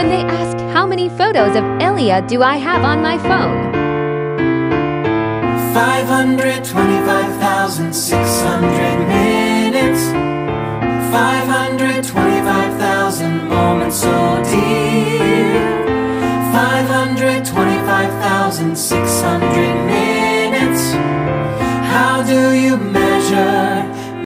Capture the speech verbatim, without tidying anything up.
when they ask how many photos of Elia do I have on my phone? five hundred twenty-five thousand six hundred minutes, five hundred twenty-five thousand moments, oh dear. five hundred twenty-five thousand six